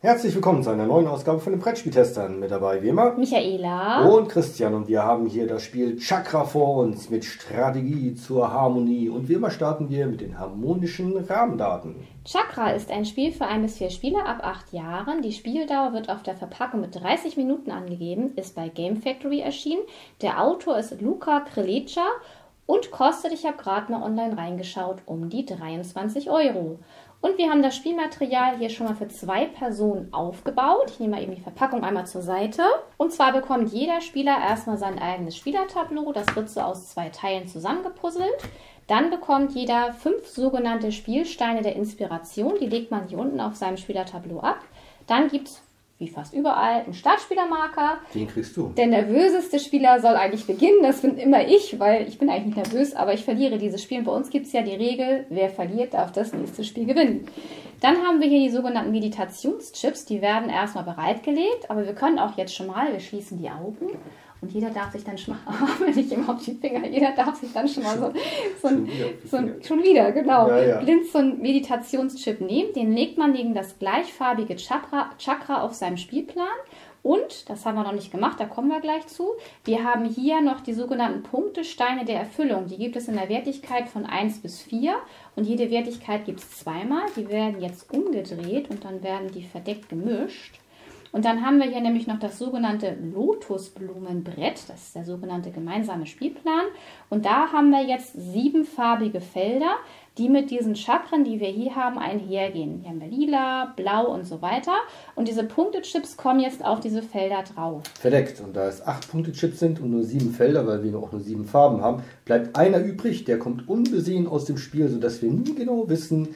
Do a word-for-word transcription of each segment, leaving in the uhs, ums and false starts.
Herzlich willkommen zu einer neuen Ausgabe von den Brettspieltestern. Mit dabei wie immer Michaela und Christian. Und wir haben hier das Spiel Chakra vor uns mit Strategie zur Harmonie. Und wie immer starten wir mit den harmonischen Rahmendaten. Chakra ist ein Spiel für ein bis vier Spieler ab acht Jahren. Die Spieldauer wird auf der Verpackung mit dreißig Minuten angegeben, ist bei Game Factory erschienen. Der Autor ist Luca Krlecha und kostet, ich habe gerade mal online reingeschaut, um die dreiundzwanzig Euro. Und wir haben das Spielmaterial hier schon mal für zwei Personen aufgebaut. Ich nehme mal eben die Verpackung einmal zur Seite. Und zwar bekommt jeder Spieler erstmal sein eigenes Spielertableau. Das wird so aus zwei Teilen zusammengepuzzelt. Dann bekommt jeder fünf sogenannte Spielsteine der Inspiration. Die legt man hier unten auf seinem Spielertableau ab. Dann gibt es, wie fast überall, einen Startspielermarker. Den kriegst du. Der nervöseste Spieler soll eigentlich beginnen. Das bin immer ich, weil ich bin eigentlich nicht nervös, aber ich verliere dieses Spiel. Und bei uns gibt es ja die Regel, wer verliert, darf das nächste Spiel gewinnen. Dann haben wir hier die sogenannten Meditationschips. Die werden erstmal bereitgelegt, aber wir können auch jetzt schon mal, wir schließen die Augen. Und jeder darf sich dann schon mal, wenn ich immer auf die Finger, jeder darf sich dann schon mal so, so, ein, so ein, schon wieder, genau, ja, ja. blind so einen Meditationschip nehmen. Den legt man gegen das gleichfarbige Chakra, Chakra auf seinem Spielplan. Und, das haben wir noch nicht gemacht, da kommen wir gleich zu, wir haben hier noch die sogenannten Punktesteine der Erfüllung. Die gibt es in der Wertigkeit von eins bis vier und jede Wertigkeit gibt es zweimal. Die werden jetzt umgedreht und dann werden die verdeckt gemischt. Und dann haben wir hier nämlich noch das sogenannte Lotusblumenbrett, das ist der sogenannte gemeinsame Spielplan. Und da haben wir jetzt siebenfarbige Felder, die mit diesen Chakren, die wir hier haben, einhergehen. Hier haben wir lila, blau und so weiter. Und diese Punktechips kommen jetzt auf diese Felder drauf. Verdeckt. Und da es acht Punktechips sind und nur sieben Felder, weil wir auch nur sieben Farben haben, bleibt einer übrig, der kommt unbesehen aus dem Spiel, sodass wir nie genau wissen,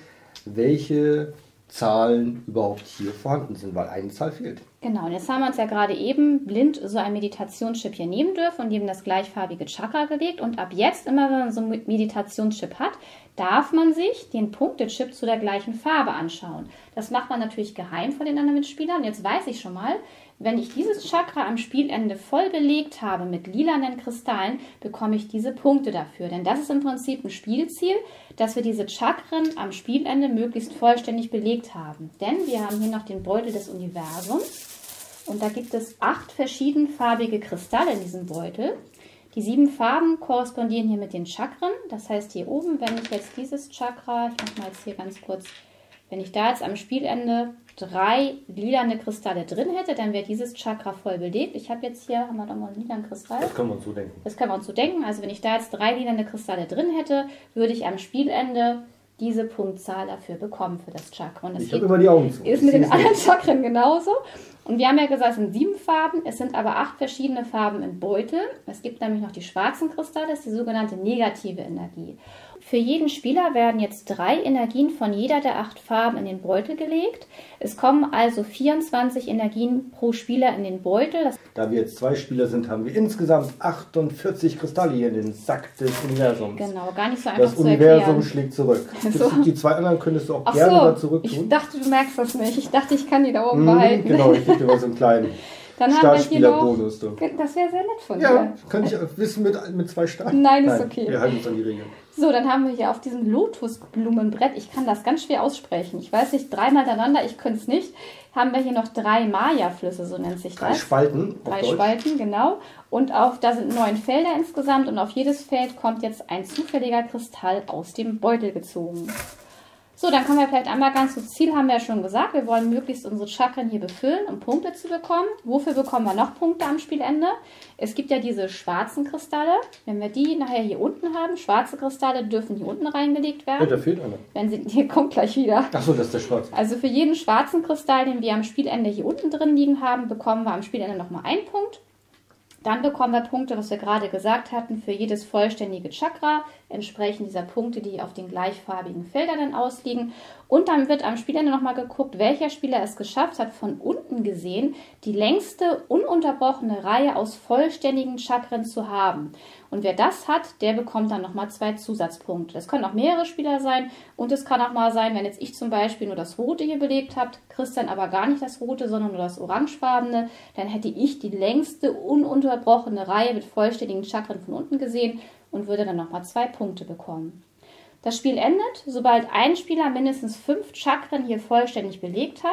welche Zahlen überhaupt hier vorhanden sind, weil eine Zahl fehlt. Genau, und jetzt haben wir uns ja gerade eben blind so ein Meditationschip hier nehmen dürfen und neben das gleichfarbige Chakra gelegt. Und ab jetzt, immer wenn man so einen Meditationschip hat, darf man sich den Punktechip zu der gleichen Farbe anschauen. Das macht man natürlich geheim vor den anderen Mitspielern. Jetzt weiß ich schon mal, wenn ich dieses Chakra am Spielende voll belegt habe mit lilanen Kristallen, bekomme ich diese Punkte dafür. Denn das ist im Prinzip ein Spielziel, dass wir diese Chakren am Spielende möglichst vollständig belegt haben. Denn wir haben hier noch den Beutel des Universums und da gibt es acht verschiedenfarbige Kristalle in diesem Beutel. Die sieben Farben korrespondieren hier mit den Chakren. Das heißt hier oben, wenn ich jetzt dieses Chakra, ich mache mal jetzt hier ganz kurz, wenn ich da jetzt am Spielende drei lilane Kristalle drin hätte, dann wäre dieses Chakra voll belegt. Ich habe jetzt hier, haben wir doch mal einen lilanen Kristall. Das können wir uns so denken. Das können wir uns so denken. Also wenn ich da jetzt drei lilane Kristalle drin hätte, würde ich am Spielende diese Punktzahl dafür bekommen für das Chakra. Und das ich habe immer die Augen zu. Ist mit den anderen Chakren genauso. Und wir haben ja gesagt, es sind sieben Farben, es sind aber acht verschiedene Farben im Beutel. Es gibt nämlich noch die schwarzen Kristalle, das ist die sogenannte negative Energie. Für jeden Spieler werden jetzt drei Energien von jeder der acht Farben in den Beutel gelegt. Es kommen also vierundzwanzig Energien pro Spieler in den Beutel. Das da wir jetzt zwei Spieler sind, haben wir insgesamt achtundvierzig Kristalle hier in den Sack des Universums. Genau, gar nicht so einfach das zu Universum erklären. schlägt zurück. So. Die zwei anderen könntest du auch Ach gerne so, mal zurück tun. Ich dachte, du merkst das nicht. Ich dachte, ich kann die da oben mmh, behalten. Genau, ich gebe dir mal so einen kleinen Startspielerbonus. Das wäre sehr nett von dir. Ja, könnte ich wissen mit, mit zwei Starten. Nein, ist okay. Wir halten uns an die Regeln. So, dann haben wir hier auf diesem Lotusblumenbrett, ich kann das ganz schwer aussprechen, ich weiß nicht, dreimal hintereinander, ich könnte es nicht, haben wir hier noch drei Maya-Flüsse, so nennt sich das. Drei Spalten. Drei Spalten, genau. Und auf, da sind neun Felder insgesamt und auf jedes Feld kommt jetzt ein zufälliger Kristall aus dem Beutel gezogen. So, dann kommen wir vielleicht einmal ganz zum Ziel, haben wir ja schon gesagt. Wir wollen möglichst unsere Chakren hier befüllen, um Punkte zu bekommen. Wofür bekommen wir noch Punkte am Spielende? Es gibt ja diese schwarzen Kristalle. Wenn wir die nachher hier unten haben, schwarze Kristalle dürfen hier unten reingelegt werden. Ja, da fehlt einer. Wenn sie, hier kommt gleich wieder. Achso, das ist der schwarze. Also für jeden schwarzen Kristall, den wir am Spielende hier unten drin liegen haben, bekommen wir am Spielende nochmal einen Punkt. Dann bekommen wir Punkte, was wir gerade gesagt hatten, für jedes vollständige Chakra, entsprechend dieser Punkte, die auf den gleichfarbigen Feldern dann ausliegen. Und dann wird am Spielende nochmal geguckt, welcher Spieler es geschafft hat, von unten gesehen, die längste ununterbrochene Reihe aus vollständigen Chakren zu haben. Und wer das hat, der bekommt dann nochmal zwei Zusatzpunkte. Das können auch mehrere Spieler sein und es kann auch mal sein, wenn jetzt ich zum Beispiel nur das Rote hier belegt habe, Christian aber gar nicht das Rote, sondern nur das Orangefarbene, dann hätte ich die längste ununterbrochene Reihe mit vollständigen Chakren von unten gesehen und würde dann nochmal zwei Punkte bekommen. Das Spiel endet, sobald ein Spieler mindestens fünf Chakren hier vollständig belegt hat.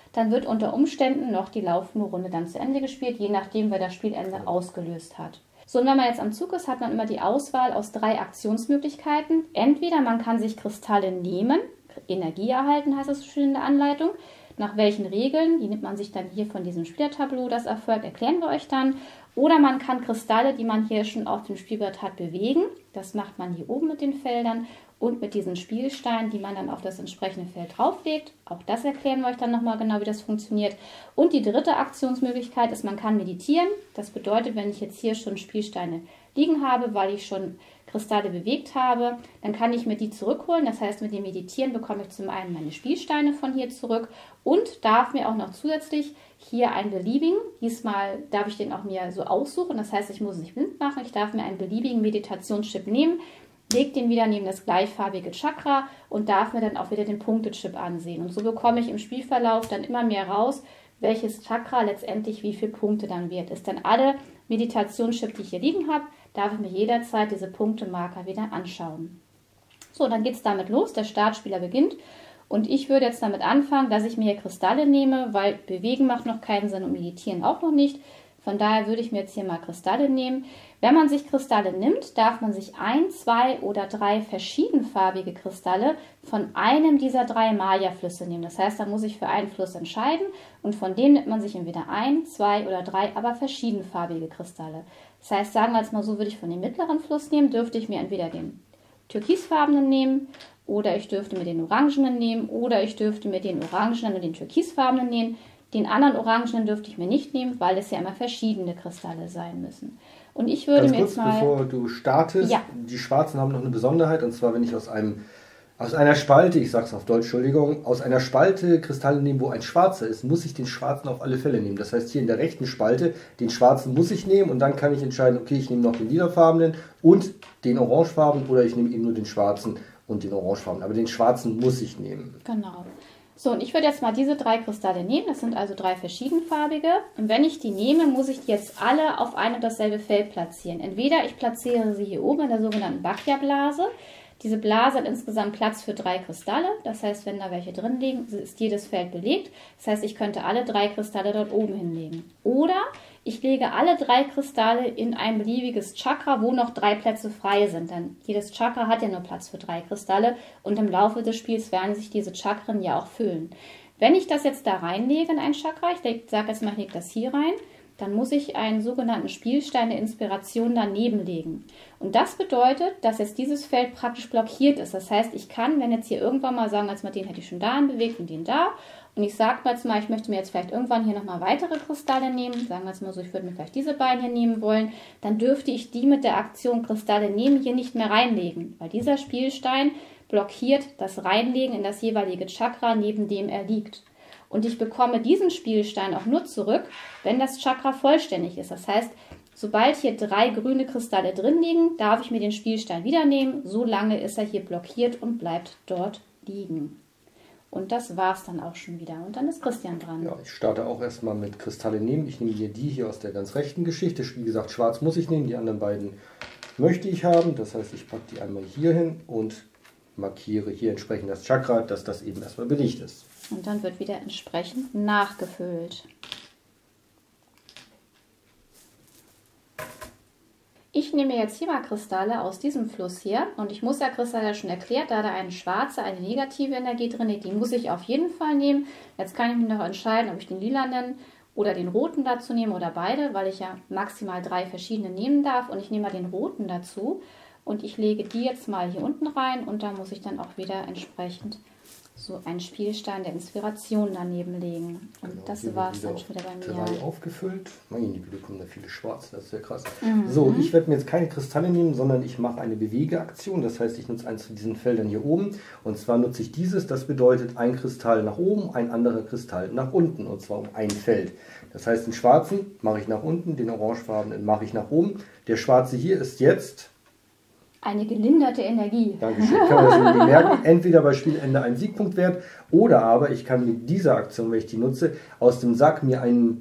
dann wird unter Umständen noch die laufende Runde dann zu Ende gespielt, je nachdem, wer das Spielende ausgelöst hat. So, und wenn man jetzt am Zug ist, hat man immer die Auswahl aus drei Aktionsmöglichkeiten. Entweder man kann sich Kristalle nehmen, Energie erhalten, heißt es so schön in der Anleitung. Nach welchen Regeln, die nimmt man sich dann hier von diesem Spielertableau, das erfolgt, erklären wir euch dann. Oder man kann Kristalle, die man hier schon auf dem Spielbrett hat, bewegen. Das macht man hier oben mit den Feldern und mit diesen Spielsteinen, die man dann auf das entsprechende Feld drauflegt. Auch das erklären wir euch dann nochmal genau, wie das funktioniert. Und die dritte Aktionsmöglichkeit ist, man kann meditieren. Das bedeutet, wenn ich jetzt hier schon Spielsteine liegen habe, weil ich schon Kristalle bewegt habe, dann kann ich mir die zurückholen. Das heißt, mit dem Meditieren bekomme ich zum einen meine Spielsteine von hier zurück und darf mir auch noch zusätzlich hier einen beliebigen, diesmal darf ich den auch mir so aussuchen, das heißt, ich muss es nicht blind machen, ich darf mir einen beliebigen Meditationschip nehmen, lege den wieder neben das gleichfarbige Chakra und darf mir dann auch wieder den Punktechip ansehen. Und so bekomme ich im Spielverlauf dann immer mehr raus, welches Chakra letztendlich wie viele Punkte dann wird. Ist dann alle Meditationschip, die ich hier liegen habe, darf ich mir jederzeit diese Punktemarker wieder anschauen. So, dann geht es damit los, der Startspieler beginnt und ich würde jetzt damit anfangen, dass ich mir hier Kristalle nehme, weil bewegen macht noch keinen Sinn und meditieren auch noch nicht. Von daher würde ich mir jetzt hier mal Kristalle nehmen. Wenn man sich Kristalle nimmt, darf man sich ein, zwei oder drei verschiedenfarbige Kristalle von einem dieser drei Maya-Flüsse nehmen. Das heißt, da muss ich für einen Fluss entscheiden und von dem nimmt man sich entweder ein, zwei oder drei, aber verschiedenfarbige Kristalle. Das heißt, sagen wir jetzt mal so, würde ich von dem mittleren Fluss nehmen, dürfte ich mir entweder den türkisfarbenen nehmen oder ich dürfte mir den orangenen nehmen oder ich dürfte mir den orangenen und den türkisfarbenen nehmen. Den anderen orangenen dürfte ich mir nicht nehmen, weil es ja immer verschiedene Kristalle sein müssen. Und ich würde Ganz mir kurz, jetzt mal... bevor du startest, ja. Die Schwarzen haben noch eine Besonderheit, und zwar, wenn ich aus einem aus einer Spalte, ich sag's auf Deutsch, Entschuldigung, aus einer Spalte Kristalle nehmen, wo ein schwarzer ist, muss ich den schwarzen auf alle Fälle nehmen. Das heißt, hier in der rechten Spalte, den schwarzen muss ich nehmen und dann kann ich entscheiden, okay, ich nehme noch den lilafarbenen und den orangefarbenen oder ich nehme eben nur den schwarzen und den orangefarbenen. Aber den schwarzen muss ich nehmen. Genau. So, und ich würde jetzt mal diese drei Kristalle nehmen, das sind also drei verschiedenfarbige. Und wenn ich die nehme, muss ich die jetzt alle auf ein und dasselbe Feld platzieren. Entweder ich platziere sie hier oben in der sogenannten Bacchia-Blase. Diese Blase hat insgesamt Platz für drei Kristalle. Das heißt, wenn da welche drin liegen, ist jedes Feld belegt. Das heißt, ich könnte alle drei Kristalle dort oben hinlegen. Oder ich lege alle drei Kristalle in ein beliebiges Chakra, wo noch drei Plätze frei sind. Denn jedes Chakra hat ja nur Platz für drei Kristalle und im Laufe des Spiels werden sich diese Chakren ja auch füllen. Wenn ich das jetzt da reinlege in ein Chakra, ich sage jetzt mal, ich lege das hier rein, dann muss ich einen sogenannten Spielstein der Inspiration daneben legen. Und das bedeutet, dass jetzt dieses Feld praktisch blockiert ist. Das heißt, ich kann, wenn jetzt hier irgendwann mal sagen, als mal den hätte ich schon dahin bewegt und den da, und ich sage mal jetzt mal, ich möchte mir jetzt vielleicht irgendwann hier nochmal weitere Kristalle nehmen, sagen wir jetzt mal so, ich würde mir vielleicht diese beiden hier nehmen wollen, dann dürfte ich die mit der Aktion Kristalle nehmen hier nicht mehr reinlegen, weil dieser Spielstein blockiert das Reinlegen in das jeweilige Chakra, neben dem er liegt. Und ich bekomme diesen Spielstein auch nur zurück, wenn das Chakra vollständig ist. Das heißt, sobald hier drei grüne Kristalle drin liegen, darf ich mir den Spielstein wieder nehmen. So lange ist er hier blockiert und bleibt dort liegen. Und das war's dann auch schon wieder. Und dann ist Christian dran. Ja, ich starte auch erstmal mit Kristalle nehmen. Ich nehme hier die hier aus der ganz rechten Geschichte. Wie gesagt, schwarz muss ich nehmen, die anderen beiden möchte ich haben. Das heißt, ich packe die einmal hier hin und markiere hier entsprechend das Chakra, dass das eben erstmal belegt ist. Und dann wird wieder entsprechend nachgefüllt. Ich nehme jetzt hier mal Kristalle aus diesem Fluss hier und ich muss ja Kristalle schon erklärt, da da eine schwarze, eine negative Energie drin ist, die muss ich auf jeden Fall nehmen. Jetzt kann ich mich noch entscheiden, ob ich den lilanen oder den roten dazu nehme oder beide, weil ich ja maximal drei verschiedene nehmen darf und ich nehme mal den roten dazu und ich lege die jetzt mal hier unten rein und da muss ich dann auch wieder entsprechend so einen Spielstein der Inspiration daneben legen. Und genau, das war es dann schon wieder bei mir. Drei aufgefüllt. Meine Güte, kommen da viele schwarze, das ist ja krass. Mhm. So, ich werde mir jetzt keine Kristalle nehmen, sondern ich mache eine Bewegeaktion. Das heißt, ich nutze eins von diesen Feldern hier oben. Und zwar nutze ich dieses, das bedeutet ein Kristall nach oben, ein anderer Kristall nach unten. Und zwar um ein Feld. Das heißt, den schwarzen mache ich nach unten, den orangefarbenen mache ich nach oben. Der schwarze hier ist jetzt... eine gelinderte Energie. Dankeschön. Kann man das bemerken. Entweder bei Spielende ein Siegpunktwert oder aber ich kann mit dieser Aktion, wenn ich die nutze, aus dem Sack mir einen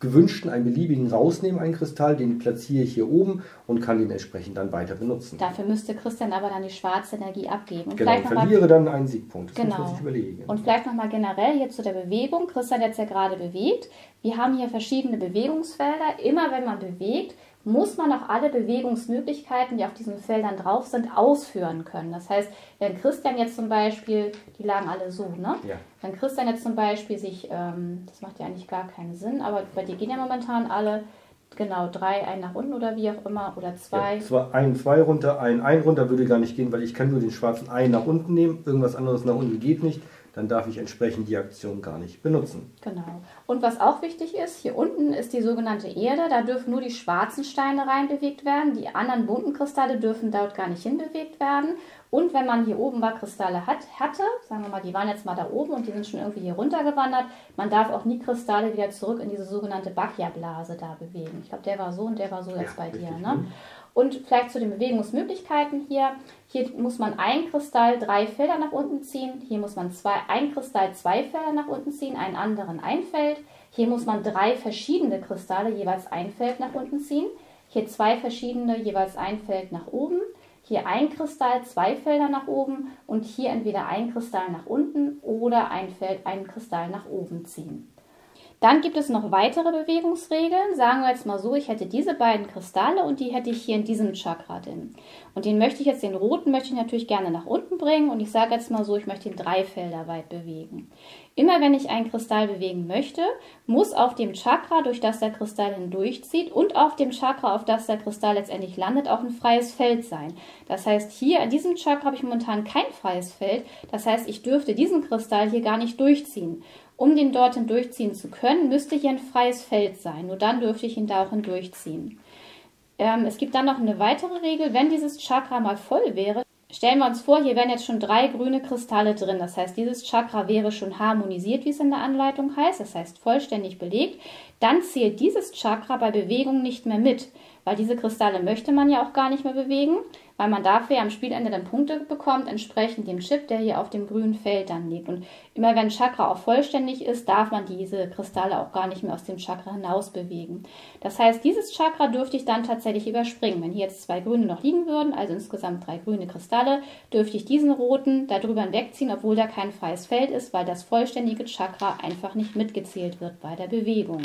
gewünschten, einen beliebigen rausnehmen, einen Kristall, den platziere ich hier oben und kann den entsprechend dann weiter benutzen. Dafür müsste Christian aber dann die schwarze Energie abgeben. Und genau, vielleicht noch verliere mal, dann einen Siegpunkt. Das genau. muss man sich überlegen. Und vielleicht nochmal generell hier zu der Bewegung. Christian hat jetzt ja gerade bewegt. Wir haben hier verschiedene Bewegungsfelder. Immer wenn man bewegt, muss man auch alle Bewegungsmöglichkeiten, die auf diesen Feldern drauf sind, ausführen können. Das heißt, wenn Christian jetzt zum Beispiel, die lagen alle so, ne? Ja. Wenn Christian jetzt zum Beispiel sich, ähm, das macht ja eigentlich gar keinen Sinn, aber bei dir gehen ja momentan alle, genau, drei, ein nach unten oder wie auch immer, oder zwei. Ja, zwei ein, zwei runter, ein, ein runter würde gar nicht gehen, weil ich kann nur den schwarzen ein nach unten nehmen, irgendwas anderes nach unten geht nicht. Dann darf ich entsprechend die Aktion gar nicht benutzen. Genau. Und was auch wichtig ist, hier unten ist die sogenannte Erde. Da dürfen nur die schwarzen Steine reinbewegt werden. Die anderen bunten Kristalle dürfen dort gar nicht hinbewegt werden. Und wenn man hier oben mal Kristalle hat, hatte, sagen wir mal, die waren jetzt mal da oben und die sind schon irgendwie hier runtergewandert, man darf auch nie Kristalle wieder zurück in diese sogenannte Bacchia-Blase da bewegen. Ich glaube, der war so und der war so jetzt ja, bei dir. Richtig, Ne? ne? Und vielleicht zu den Bewegungsmöglichkeiten hier. Hier muss man ein Kristall drei Felder nach unten ziehen. Hier muss man zwei, ein Kristall zwei Felder nach unten ziehen, einen anderen ein Feld. Hier muss man drei verschiedene Kristalle jeweils ein Feld nach unten ziehen. Hier zwei verschiedene jeweils ein Feld nach oben. Hier ein Kristall, zwei Felder nach oben und hier entweder ein Kristall nach unten oder ein Feld, einen Kristall nach oben ziehen. Dann gibt es noch weitere Bewegungsregeln. Sagen wir jetzt mal so, ich hätte diese beiden Kristalle und die hätte ich hier in diesem Chakra drin. Und den möchte ich jetzt, den roten möchte ich natürlich gerne nach unten bringen und ich sage jetzt mal so, ich möchte ihn drei Felder weit bewegen. Immer wenn ich einen Kristall bewegen möchte, muss auf dem Chakra, durch das der Kristall hindurchzieht und auf dem Chakra, auf das der Kristall letztendlich landet, auch ein freies Feld sein. Das heißt, hier in diesem Chakra habe ich momentan kein freies Feld. Das heißt, ich dürfte diesen Kristall hier gar nicht durchziehen. Um den dort hindurchziehen zu können, müsste hier ein freies Feld sein. Nur dann dürfte ich ihn da auch hindurchziehen. Ähm, es gibt dann noch eine weitere Regel, wenn dieses Chakra mal voll wäre. Stellen wir uns vor, hier wären jetzt schon drei grüne Kristalle drin. Das heißt, dieses Chakra wäre schon harmonisiert, wie es in der Anleitung heißt. Das heißt, vollständig belegt. Dann zählt dieses Chakra bei Bewegung nicht mehr mit. Weil diese Kristalle möchte man ja auch gar nicht mehr bewegen, weil man dafür ja am Spielende dann Punkte bekommt, entsprechend dem Chip, der hier auf dem grünen Feld dann liegt. Und immer wenn Chakra auch vollständig ist, darf man diese Kristalle auch gar nicht mehr aus dem Chakra hinaus bewegen. Das heißt, dieses Chakra dürfte ich dann tatsächlich überspringen. Wenn hier jetzt zwei grüne noch liegen würden, also insgesamt drei grüne Kristalle, dürfte ich diesen roten darüber hinwegziehen, obwohl da kein freies Feld ist, weil das vollständige Chakra einfach nicht mitgezählt wird bei der Bewegung.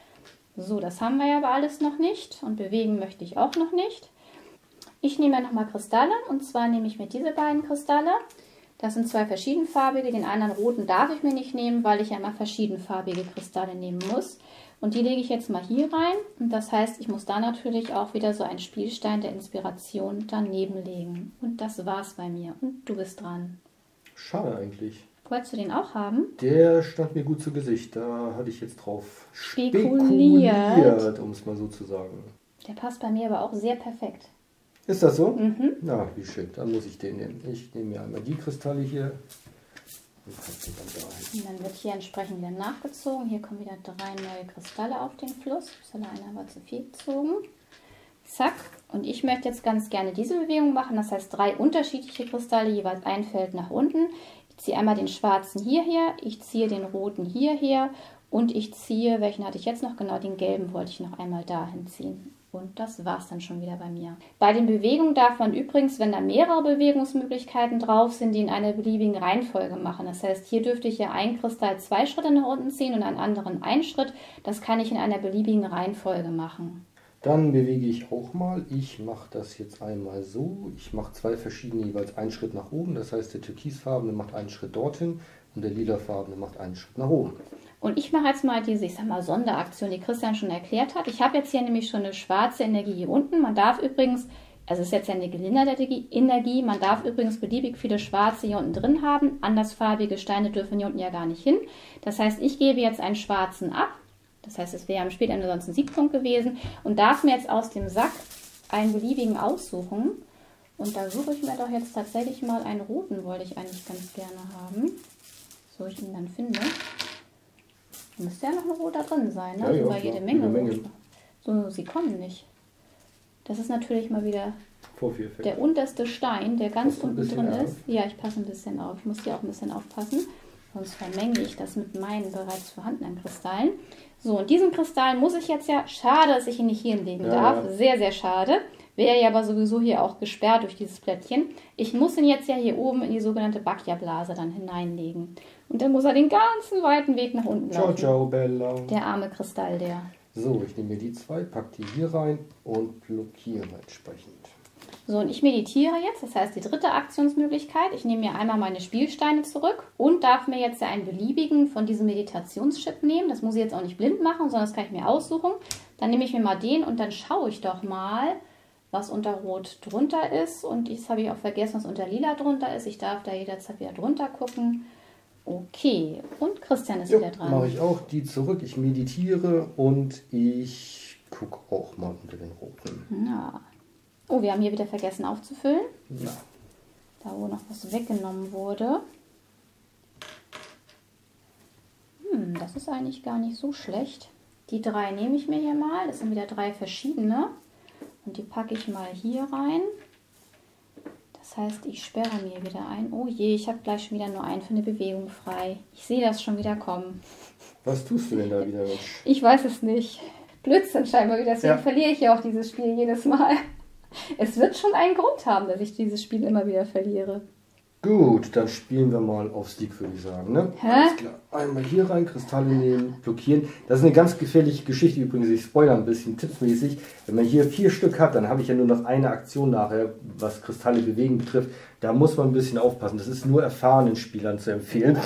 So, das haben wir ja aber alles noch nicht und bewegen möchte ich auch noch nicht. Ich nehme ja nochmal Kristalle und zwar nehme ich mir diese beiden Kristalle. Das sind zwei verschiedenfarbige, den anderen roten darf ich mir nicht nehmen, weil ich ja immer verschiedenfarbige Kristalle nehmen muss. Und die lege ich jetzt mal hier rein und das heißt, ich muss da natürlich auch wieder so einen Spielstein der Inspiration daneben legen. Und das war's bei mir und du bist dran. Schade eigentlich. Wolltest du den auch haben? Der stand mir gut zu Gesicht. Da hatte ich jetzt drauf spekuliert, spekuliert um es mal so zu sagen. Der passt bei mir aber auch sehr perfekt. Ist das so? Mhm. Na, wie schön. Dann muss ich den nehmen. Ich nehme mir einmal die Kristalle hier. Und pack die dann dahin. Und dann wird hier entsprechend wieder nachgezogen. Hier kommen wieder drei neue Kristalle auf den Fluss. Einer war zu viel gezogen. Zack. Und ich möchte jetzt ganz gerne diese Bewegung machen. Das heißt, drei unterschiedliche Kristalle, jeweils ein Feld nach unten. Ich ziehe einmal den schwarzen hierher, ich ziehe den roten hierher und ich ziehe, welchen hatte ich jetzt noch? Genau, den gelben wollte ich noch einmal dahin ziehen. Und das war es dann schon wieder bei mir. Bei den Bewegungen darf man übrigens, wenn da mehrere Bewegungsmöglichkeiten drauf sind, die in einer beliebigen Reihenfolge machen. Das heißt, hier dürfte ich ja einen Kristall zwei Schritte nach unten ziehen und einen anderen einen Schritt. Das kann ich in einer beliebigen Reihenfolge machen. Dann bewege ich auch mal. Ich mache das jetzt einmal so. Ich mache zwei verschiedene, jeweils einen Schritt nach oben. Das heißt, der türkisfarbene macht einen Schritt dorthin und der lilafarbene macht einen Schritt nach oben. Und ich mache jetzt mal diese, ich sag mal, Sonderaktion, die Christian schon erklärt hat. Ich habe jetzt hier nämlich schon eine schwarze Energie hier unten. Man darf übrigens, also es ist jetzt ja eine gelinderte Energie, man darf übrigens beliebig viele schwarze hier unten drin haben. Andersfarbige Steine dürfen hier unten ja gar nicht hin. Das heißt, ich gebe jetzt einen schwarzen ab. Das heißt, es wäre am Spätende sonst ein Siegpunkt gewesen und darf mir jetzt aus dem Sack einen beliebigen aussuchen. Und da suche ich mir doch jetzt tatsächlich mal einen roten, wollte ich eigentlich ganz gerne haben. So ich ihn dann finde. Da müsste ja noch ein roter drin sein, ne? Ja, ja, sogar jede Menge. jede Menge. So, sie kommen nicht. Das ist natürlich mal wieder Vorführeffekt. der unterste Stein, der ganz Passt ein unten bisschen drin auf. ist. Ja, ich passe ein bisschen auf. Ich muss hier auch ein bisschen aufpassen. sonst vermenge ich das mit meinen bereits vorhandenen Kristallen. So, und diesen Kristall muss ich jetzt ja, schade, dass ich ihn nicht hier hinlegen ja, darf, ja. sehr, sehr schade. Wäre ja aber sowieso hier auch gesperrt durch dieses Plättchen. Ich muss ihn jetzt ja hier oben in die sogenannte Bacchia-Blase dann hineinlegen. Und dann muss er den ganzen weiten Weg nach unten Ciao, laufen. ciao, Bella. Der arme Kristall, der. So, ich nehme mir die zwei, packe die hier rein und blockiere entsprechend. So, und ich meditiere jetzt, das heißt die dritte Aktionsmöglichkeit. Ich nehme mir einmal meine Spielsteine zurück und darf mir jetzt ja einen beliebigen von diesem Meditationschip nehmen. Das muss ich jetzt auch nicht blind machen, sondern das kann ich mir aussuchen. Dann nehme ich mir mal den und dann schaue ich doch mal, was unter Rot drunter ist. Und jetzt habe ich auch vergessen, was unter Lila drunter ist. Ich darf da jederzeit wieder drunter gucken. Okay, und Christian ist Jo, wieder dran. mache ich auch die zurück. Ich meditiere und ich gucke auch mal unter den Roten. Ja. Oh, wir haben hier wieder vergessen aufzufüllen. Na. Da, wo noch was weggenommen wurde. Hm, das ist eigentlich gar nicht so schlecht. Die drei nehme ich mir hier mal. Das sind wieder drei verschiedene. Und die packe ich mal hier rein. Das heißt, ich sperre mir wieder ein. Oh je, ich habe gleich schon wieder nur einen für eine Bewegung frei. Ich sehe das schon wieder kommen. Was tust du denn da wieder, Mensch? Ich weiß es nicht. Blödsinn scheinbar wieder. Deswegen Ja. verliere ich ja auch dieses Spiel jedes Mal. Es wird schon einen Grund haben, dass ich dieses Spiel immer wieder verliere. Gut, dann spielen wir mal auf Sieg, würde ich sagen. Ne? Hä? Alles klar. Einmal hier rein, Kristalle nehmen, blockieren. Das ist eine ganz gefährliche Geschichte übrigens. Ich spoilere ein bisschen tippsmäßig. Wenn man hier vier Stück hat, dann habe ich ja nur noch eine Aktion nachher, was Kristalle bewegen betrifft. Da muss man ein bisschen aufpassen. Das ist nur erfahrenen Spielern zu empfehlen.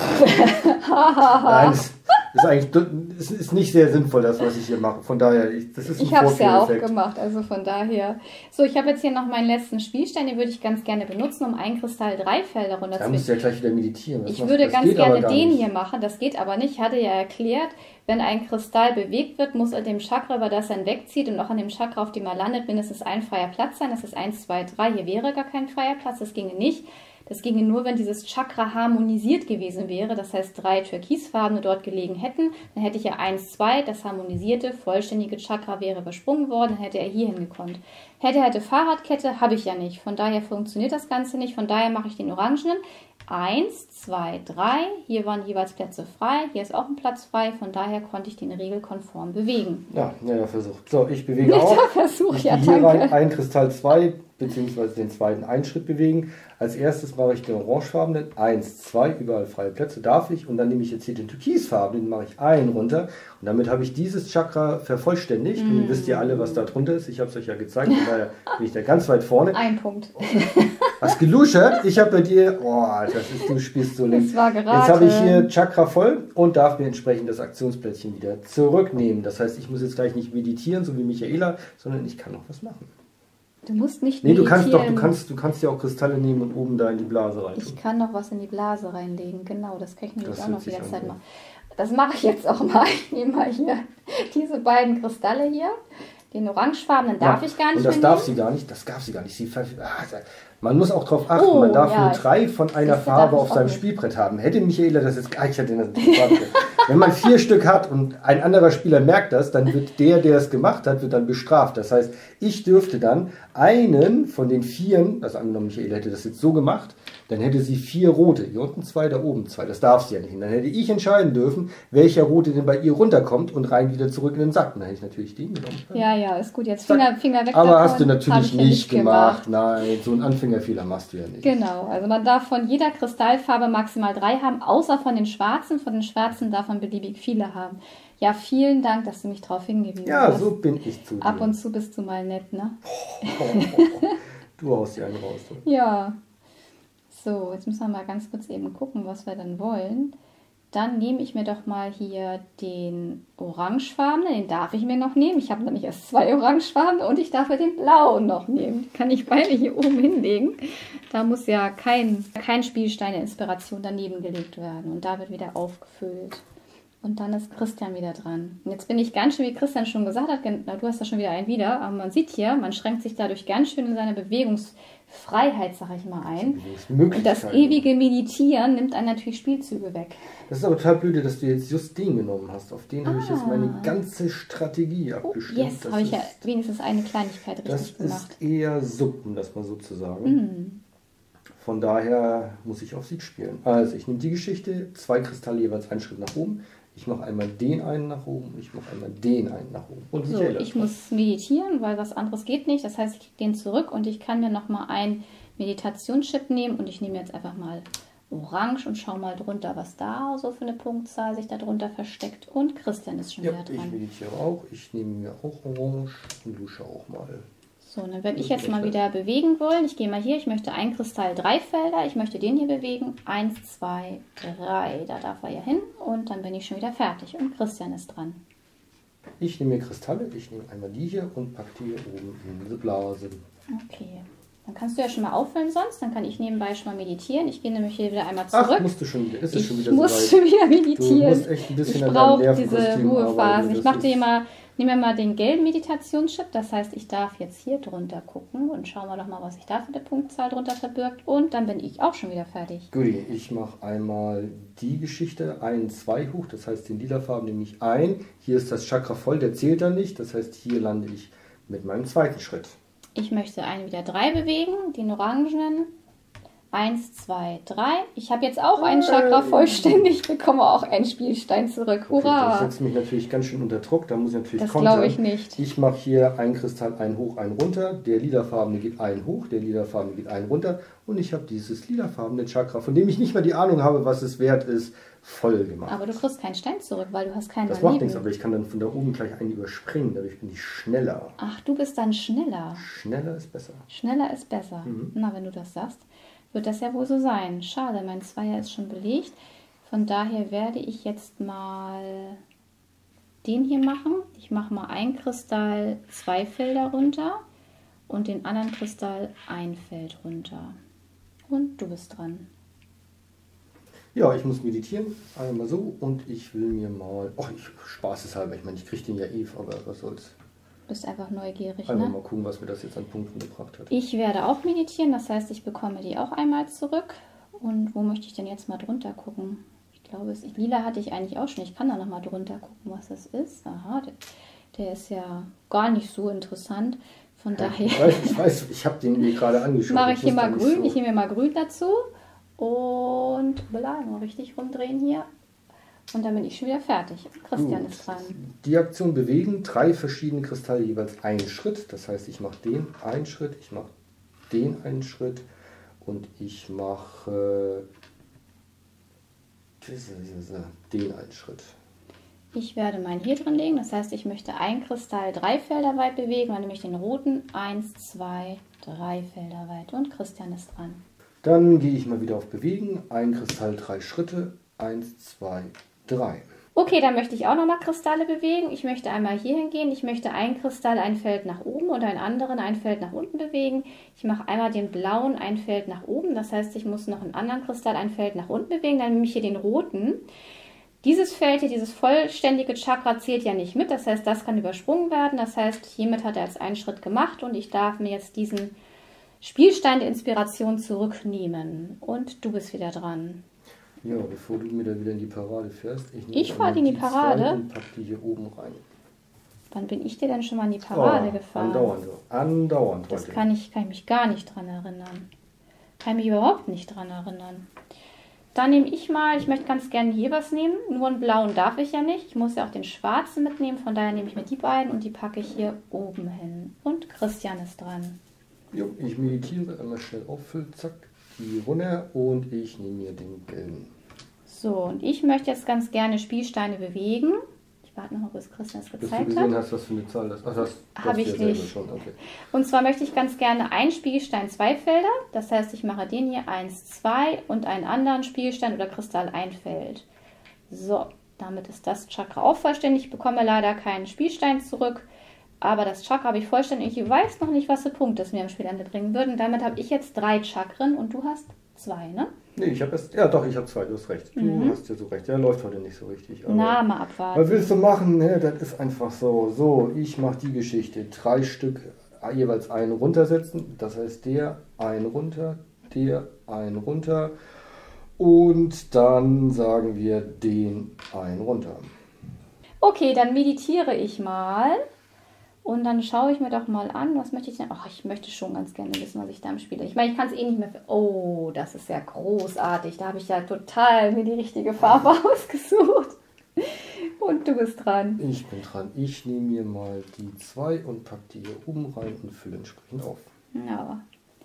Nein, das ist eigentlich das ist nicht sehr sinnvoll, das, was ich hier mache. Von daher, ich, das ist ein Ich habe es ja auch Vorführeffekt. gemacht, also von daher. So, ich habe jetzt hier noch meinen letzten Spielstein, den würde ich ganz gerne benutzen, um einen Kristall drei Felder Da musst runterzuziehen. du ja gleich wieder meditieren. Das Ich macht- würde das ganz geht aber gerne gar den nicht. hier machen, das geht aber nicht. Ich hatte ja erklärt, wenn ein Kristall bewegt wird, muss er dem Chakra, über das er ihn wegzieht und auch an dem Chakra, auf dem er landet, mindestens ein freier Platz sein. Das ist eins, zwei, drei. Hier wäre gar kein freier Platz, das ginge nicht. Das ginge nur, wenn dieses Chakra harmonisiert gewesen wäre. Das heißt, drei Türkisfarbene dort gelegen hätten. Dann hätte ich ja eins, zwei, das harmonisierte, vollständige Chakra wäre übersprungen worden. Dann hätte er hier hingekonnt. Hätte, hätte Fahrradkette, habe ich ja nicht. Von daher funktioniert das Ganze nicht. Von daher mache ich den Orangenen. Eins, zwei, drei. Hier waren jeweils Plätze frei. Hier ist auch ein Platz frei. Von daher konnte ich den regelkonform bewegen. Ja, ja, ja, versucht. So, ich bewege Netter auch. Versuch, ich ja, gehe hier danke. rein, ein Kristall zwei, beziehungsweise den zweiten einen Schritt bewegen. Als erstes mache ich den orangefarbenen, eins, zwei, überall freie Plätze darf ich. Und dann nehme ich jetzt hier den türkisfarbenen, den mache ich einen runter. Und damit habe ich dieses Chakra vervollständigt. Mm. Und ihr wisst ja alle, was da drunter ist. Ich habe es euch ja gezeigt. Von daher bin ich da ganz weit vorne. Ein Punkt. Hast geluschert? Ich habe bei dir, oh, das ist, du spielst so links. Das war Jetzt geraten. habe ich hier Chakra voll und darf mir entsprechend das Aktionsplättchen wieder zurücknehmen. Das heißt, ich muss jetzt gleich nicht meditieren, so wie Michaela, sondern ich kann noch was machen. Du musst nicht Nee, du kannst doch, du meditieren. kannst, du kannst ja auch Kristalle nehmen und oben da in die Blase rein. Ich kann noch was in die Blase reinlegen. Genau, das kann ich nämlich Das auch hört noch sich jederzeit an, machen. Das mache ich jetzt auch mal. Ich nehme mal hier diese beiden Kristalle hier. Den orangefarbenen darf Ja, ich gar nicht Und das mehr darf nehmen. sie gar nicht, das darf sie gar nicht. Sie, ver- ah, man muss auch darauf achten, Oh, man darf ja. nur drei von einer Siehste, darf Farbe ich auf auch seinem nicht. Spielbrett haben. Hätte Michaela das jetzt, ah, ich hätte das nicht gefragt. Wenn man vier Stück hat und ein anderer Spieler merkt das, dann wird der, der es gemacht hat, wird dann bestraft. Das heißt, ich dürfte dann einen von den vieren, also angenommen Michaela hätte das jetzt so gemacht, dann hätte sie vier rote, hier unten zwei, da oben zwei, das darf sie ja nicht. Und dann hätte ich entscheiden dürfen, welcher rote denn bei ihr runterkommt und rein wieder zurück in den Sack. Und dann hätte ich natürlich den genommen. Ja, ja, ist gut. Jetzt Zack. Finger, Finger weg Aber davon. hast du Habe natürlich ich ja nicht gemacht. Nein, so einen Anfängerfehler machst du ja nicht. Genau, also man darf von jeder Kristallfarbe maximal drei haben, außer von den schwarzen. Von den schwarzen darf man beliebig viele haben. Ja, vielen Dank, dass du mich darauf hingewiesen Ja, hast. so bin ich zu dir. Ab und zu bist du mal nett, ne? Du haust dir einen raus. Du. Ja. So, jetzt müssen wir mal ganz kurz eben gucken, was wir dann wollen. Dann nehme ich mir doch mal hier den orangefarbenen, den darf ich mir noch nehmen. Ich habe nämlich erst zwei orangefarbene und ich darf mir den blauen noch nehmen. Die kann ich beide hier oben hinlegen. Da muss ja kein, kein Spielstein der Inspiration daneben gelegt werden. Und da wird wieder aufgefüllt. Und dann ist Christian wieder dran. Und jetzt bin ich ganz schön, wie Christian schon gesagt hat, na, du hast da schon wieder einen wieder, aber man sieht hier, man schränkt sich dadurch ganz schön in seine Bewegungsfreiheit, sag ich mal, ein. Und das ewige Meditieren nimmt einen natürlich Spielzüge weg. Das ist aber total blöde, dass du jetzt just den genommen hast. Auf den habe ich jetzt Ah. meine ganze Strategie Oh, abgestimmt. yes, Das habe ich ja ist- wenigstens eine Kleinigkeit Das richtig gemacht. ist eher Suppen, das mal so zu sagen. Von daher muss ich auf Sieg spielen. Also ich nehme die Geschichte, zwei Kristalle jeweils einen Schritt nach oben. Ich mache einmal den einen nach oben und ich mache einmal den einen nach oben. Und so, ich muss meditieren, weil was anderes geht nicht. Das heißt, ich kriege den zurück und ich kann mir nochmal einen Meditationschip nehmen und ich nehme jetzt einfach mal Orange und schau mal drunter, was da so für eine Punktzahl sich da drunter versteckt. Und Christian ist schon ja, wieder dran. Ich meditiere auch. Ich nehme mir auch Orange und du schau auch mal. So, dann werde ich jetzt mal wieder bewegen wollen. Ich gehe mal hier, ich möchte einen Kristall, drei Felder. Ich möchte den hier bewegen. Eins, zwei, drei. Da darf er ja hin. Und dann bin ich schon wieder fertig. Und Christian ist dran. Ich nehme mir Kristalle. Ich nehme einmal die hier und packe die hier oben in diese Blase. Okay. Dann kannst du ja schon mal auffüllen sonst. Dann kann ich nebenbei schon mal meditieren. Ich gehe nämlich hier wieder einmal zurück. Ach, musst du schon wieder. Ist es ich schon wieder muss so schon wieder meditieren. Du musst echt ein bisschen ich an brauche deinem diese Nervenkostüm Ruhephasen. arbeiten. Ich mache dir mal, nehme mir mal den gelben Meditationschip. Das heißt, ich darf jetzt hier drunter gucken und schauen wir doch mal, was sich da für eine Punktzahl drunter verbirgt. Und dann bin ich auch schon wieder fertig. Gut, ich mache einmal die Geschichte, ein, zwei hoch. Das heißt, den lila Farben nehme ich ein. Hier ist das Chakra voll, der zählt dann nicht. Das heißt, hier lande ich mit meinem zweiten Schritt. Ich möchte einen wieder drei bewegen, den orangenen. Eins, zwei, drei. Ich habe jetzt auch einen Chakra vollständig, bekomme auch einen Spielstein zurück. Hurra! Okay, das setzt mich natürlich ganz schön unter Druck, da muss ich natürlich Das kontern. glaube ich nicht. Ich mache hier einen Kristall, einen hoch, einen runter. Der lilafarbene geht einen hoch, der lilafarbene geht einen runter. Und ich habe dieses lilafarbene Chakra, von dem ich nicht mal die Ahnung habe, was es wert ist, voll gemacht. Aber du kriegst keinen Stein zurück, weil du hast keinen Das daneben. macht nichts, aber ich kann dann von da oben gleich einen überspringen. Dadurch bin ich schneller. Ach, du bist dann schneller. Schneller ist besser. Schneller ist besser. Mhm. Na, wenn du das sagst, wird das ja wohl so sein. Schade, mein Zweier ist schon belegt. Von daher werde ich jetzt mal den hier machen. Ich mache mal ein Kristall, zwei Felder runter und den anderen Kristall ein Feld runter. Und du bist dran. Ja, ich muss meditieren, einmal so, und ich will mir mal, ach, ich spaßeshalber, ich meine, ich kriege den ja eh, aber was soll's. Bist einfach neugierig, Einfach ne? mal gucken, was mir das jetzt an Punkten gebracht hat. Ich werde auch meditieren, das heißt, ich bekomme die auch einmal zurück. Und wo möchte ich denn jetzt mal drunter gucken? Ich glaube, es, lila hatte ich eigentlich auch schon. Ich kann da noch mal drunter gucken, was das ist. Aha, der, der ist ja gar nicht so interessant. Von Ja, daher ich weiß, ich, weiß, ich habe den mir gerade angeschaut. mache ich hier mal wusste grün. nicht Ich nehme mir mal grün dazu. Und mal richtig rumdrehen hier. Und dann bin ich schon wieder fertig. Christian Gut. ist dran. Die Aktion bewegen, drei verschiedene Kristalle jeweils einen Schritt. Das heißt, ich mache den einen Schritt, ich mache den einen Schritt und ich mache äh, den einen Schritt. Ich werde meinen hier drin legen. Das heißt, ich möchte einen Kristall drei Felder weit bewegen. Dann nehme ich den roten. Eins, zwei, drei Felder weit. Und Christian ist dran. Dann gehe ich mal wieder auf Bewegen. Ein Kristall, drei Schritte. Eins, zwei, drei. Okay, dann möchte ich auch nochmal Kristalle bewegen. Ich möchte einmal hier hingehen. Ich möchte ein Kristall ein Feld nach oben und einen anderen ein Feld nach unten bewegen. Ich mache einmal den blauen ein Feld nach oben. Das heißt, ich muss noch einen anderen Kristall ein Feld nach unten bewegen. Dann nehme ich hier den roten. Dieses Feld hier, dieses vollständige Chakra zählt ja nicht mit. Das heißt, das kann übersprungen werden. Das heißt, hiermit hat er jetzt einen Schritt gemacht und ich darf mir jetzt diesen Spielstein der Inspiration zurücknehmen. Und du bist wieder dran. Ja, bevor du mir da wieder in die Parade fährst, ich nehme Ich fahre in die Parade? und pack die hier oben rein. Wann bin ich dir denn schon mal in die Parade Oh, gefahren? Andauernd, andauernd Das heute. kann ich, kann ich mich gar nicht dran erinnern. Kann mich überhaupt nicht dran erinnern. Dann nehme ich mal, ich möchte ganz gerne hier was nehmen. Nur einen blauen darf ich ja nicht. Ich muss ja auch den schwarzen mitnehmen. Von daher nehme ich mir die beiden und die packe ich hier oben hin. Und Christian ist dran. Jo, ich meditiere, einmal schnell auffüllen, zack, die runter und ich nehme mir den gelben. So, und ich möchte jetzt ganz gerne Spielsteine bewegen. Ich warte noch mal, bis Christian es Bis du gezeigt gesehen hat. hast, was für eine Zahl das ist. Ach, das das Habe hast du ich ja selber nicht. schon. Okay. Und zwar möchte ich ganz gerne einen Spielstein, zwei Felder. Das heißt, ich mache den hier eins, zwei und einen anderen Spielstein oder Kristall ein Feld. So, damit ist das Chakra auch vollständig. Ich bekomme leider keinen Spielstein zurück. Aber das Chakra habe ich vollständig. Ich weiß noch nicht, was für Punkte es mir am Spielende bringen würden. Damit habe ich jetzt drei Chakren und du hast zwei, ne? Nee, ich habe erst. Ja, doch, ich habe zwei, du hast recht. Du Mhm. hast ja so recht. Der läuft heute nicht so richtig. aber- Na, mal abwarten. Was willst du machen? Ne? Das ist einfach so. So, ich mache die Geschichte. Drei Stück, jeweils einen runtersetzen. Das heißt, der, einen runter, der, einen runter. Und dann sagen wir den einen runter. Okay, dann meditiere ich mal Und dann schaue ich mir doch mal an, was möchte ich denn? Ach, ich möchte schon ganz gerne wissen, was ich da spiele. Ich meine, ich kann es eh nicht mehr... Oh, das ist ja großartig. Da habe ich ja total mir die richtige Farbe ausgesucht. Und du bist dran. Ich bin dran. Ich nehme mir mal die zwei und packe die hier oben rein und fülle entsprechend auf. Ja.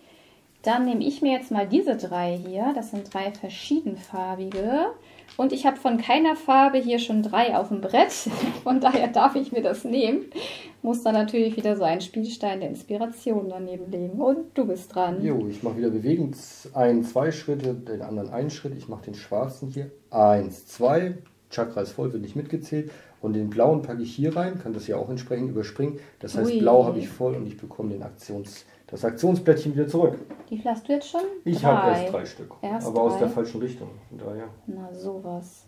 Dann nehme ich mir jetzt mal diese drei hier. Das sind drei verschiedenfarbige. Und ich habe von keiner Farbe hier schon drei auf dem Brett. Von daher darf ich mir das nehmen. Muss dann natürlich wieder so einen Spielstein der Inspiration daneben legen. Und du bist dran. Jo, ich mache wieder bewegend ein, zwei Schritte, den anderen einen Schritt. Ich mache den schwarzen hier. Eins, zwei. Chakra ist voll, wird nicht mitgezählt. Und den blauen packe ich hier rein. Kann das ja auch entsprechend überspringen. Das heißt, Ui. Blau habe ich voll und ich bekomme den Aktions, das Aktionsblättchen wieder zurück. Wie viel hast du jetzt schon? Ich Drei. habe erst drei Stück. Erst aber aus drei. der falschen Richtung. Von daher. Na sowas.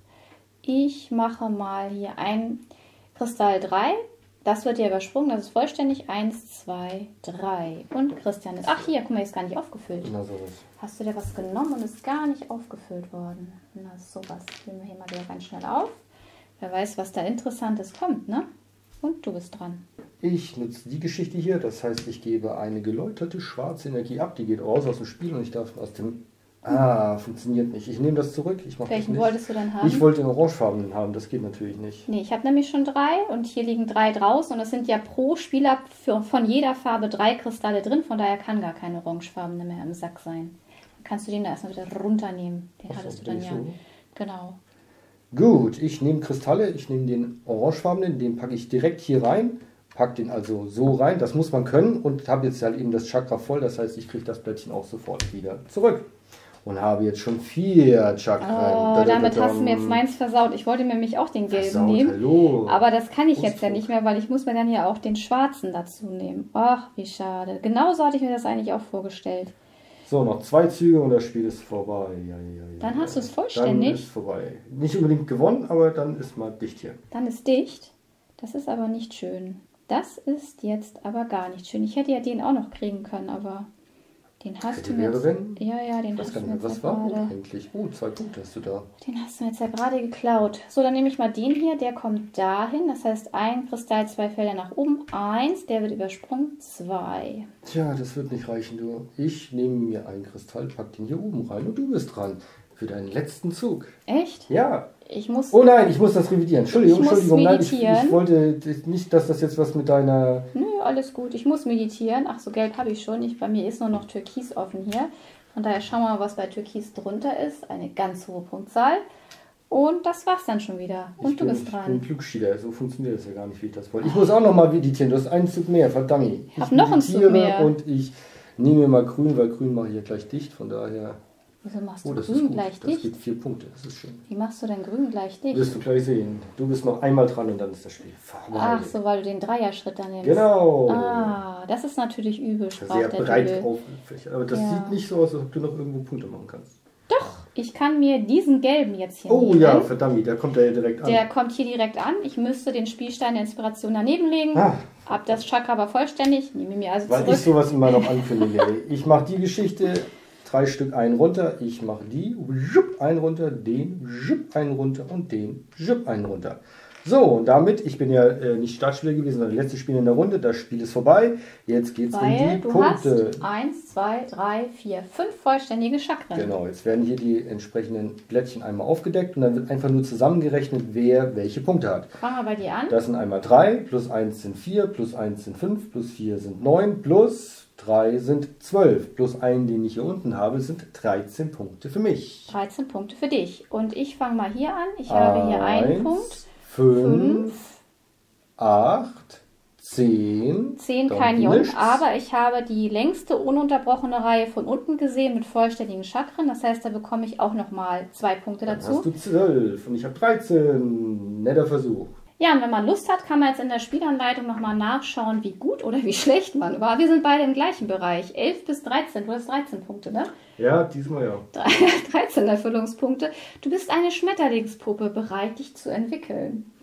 Ich mache mal hier ein Kristall drei. Das wird ja übersprungen. Das ist vollständig. eins, zwei, drei. Und Christian ist... Ach hier, guck mal, ist gar nicht aufgefüllt. Na sowas. Hast du dir was genommen und ist gar nicht aufgefüllt worden? Na sowas. Füllen wir hier mal wieder ganz schnell auf. Wer weiß, was da Interessantes kommt, ne? Und du bist dran. Ich nutze die Geschichte hier, das heißt, ich gebe eine geläuterte schwarze Energie ab, die geht raus aus dem Spiel und ich darf aus dem... Ah, funktioniert nicht. Ich nehme das zurück. Ich mache das Welchen nicht. wolltest du dann haben? Ich wollte den orangefarbenen haben, das geht natürlich nicht. Nee, ich habe nämlich schon drei und hier liegen drei draußen und es sind ja pro Spieler für, von jeder Farbe drei Kristalle drin, von daher kann gar keine orangefarbene mehr im Sack sein. Dann kannst du den da erstmal wieder runternehmen. Den Ach so, hattest du dann den ja. so? Genau. Gut, ich nehme Kristalle, ich nehme den orangefarbenen, den packe ich direkt hier rein, packe den also so rein, das muss man können und habe jetzt halt eben das Chakra voll, das heißt, ich kriege das Blättchen auch sofort wieder zurück. Und habe jetzt schon vier Chakra. Oh, damit hast du mir jetzt meins versaut. Ich wollte mir nämlich auch den gelben Versaut, nehmen. hallo. Aber das kann ich Wusste jetzt ja ich. nicht mehr, weil ich muss mir dann ja auch den schwarzen dazu nehmen. Ach, wie schade. Genauso hatte ich mir das eigentlich auch vorgestellt. So, noch zwei Züge und das Spiel ist vorbei. Ja, ja, ja, Dann ja. hast du es vollständig. Dann ist vorbei. Nicht unbedingt gewonnen, aber dann ist mal dicht hier. Dann ist dicht. Das ist aber nicht schön. Das ist jetzt aber gar nicht schön. Ich hätte ja den auch noch kriegen können, aber den hast Hätte du mir wäre, jetzt... wenn. Ja, ja, den Was, hast du kann, mir jetzt was ja war gut gerade... eigentlich? Oh, zwei Punkte hast du da. Den hast du mir jetzt ja gerade geklaut. So, dann nehme ich mal den hier. Der kommt dahin. Das heißt, ein Kristall, zwei Felder nach oben. Eins, der wird übersprungen. Zwei. Tja, das wird nicht reichen, du. Ich nehme mir einen Kristall, pack den hier oben rein und du bist dran. Für deinen letzten Zug. Echt? Ja. Ich muss... Oh nein, ich muss das revidieren. Entschuldigung, Ich muss Entschuldigung. Nein, ich, meditieren. ich wollte nicht, dass das jetzt was mit deiner... Nö, alles gut. Ich muss meditieren. Ach so, gelb habe ich schon. Ich, bei mir ist nur noch Türkis offen hier. Von daher schauen wir mal, was bei Türkis drunter ist. Eine ganz hohe Punktzahl. Und das war's dann schon wieder. Und ich du bin, bist Ich bin dran. Glücksspieler. So funktioniert das ja gar nicht, wie ich das wollte. Ich muss auch noch mal meditieren. Du hast einen Zug mehr, verdammt. Ich hab noch einen Zug meditiere mehr. Und ich nehme mir mal grün, weil grün mache ich ja gleich dicht. Von daher... Wieso machst Oh, du das ist grün gut. gleich Das dicht? gibt vier Punkte. Das ist schön. Wie machst du denn grün gleich dicht? Wirst du gleich sehen. Du bist noch einmal dran und dann ist das Spiel vorbei. Ach so, weil du den Dreierschritt dann nimmst. Genau. Ah, das ist natürlich übel, sprach Sehr der breit Dübel. aufgefächert. Aber das Ja. sieht nicht so aus, als ob du noch irgendwo Punkte machen kannst. Doch, ich kann mir diesen gelben jetzt hier Oh nehmen. ja, verdammt, da kommt er ja direkt an. Der kommt hier direkt an. Ich müsste den Spielstein der Inspiration daneben legen. Ah. Ab das Chakra aber vollständig. Nehme mir also Weil zurück. ich sowas immer noch ankündige. Ich mache die Geschichte, drei Stück einen runter, ich mache die, schupp, einen runter, den, schupp, einen runter und den, schupp, einen runter. So, und damit, ich bin ja äh, nicht Startspieler gewesen, sondern letztes Spiel in der Runde, das Spiel ist vorbei. Jetzt geht es um Weil die du Punkte. hast eins, zwei, drei, vier, fünf vollständige Chakren. Genau, jetzt werden hier die entsprechenden Blättchen einmal aufgedeckt und dann wird einfach nur zusammengerechnet, wer welche Punkte hat. Fangen wir bei dir an. Das sind einmal drei, plus eins sind vier, plus eins sind fünf, plus vier sind neun, plus drei sind zwölf, plus einen, den ich hier unten habe, sind dreizehn Punkte für mich. dreizehn Punkte für dich. Und ich fange mal hier an. Ich habe hier einen Eins, Punkt. fünf, acht, zehn. zehn dann kein Jung, nichts. aber ich habe die längste ununterbrochene Reihe von unten gesehen mit vollständigen Chakren. Das heißt, da bekomme ich auch nochmal zwei Punkte Dann dazu. hast du zwölf und ich habe dreizehn. Netter Versuch. Ja, und wenn man Lust hat, kann man jetzt in der Spielanleitung nochmal nachschauen, wie gut oder wie schlecht man war. Wir sind beide im gleichen Bereich. elf bis dreizehn. Du hast dreizehn Punkte, ne? Ja, diesmal ja. dreizehn Erfüllungspunkte. Du bist eine Schmetterlingspuppe, bereit, dich zu entwickeln.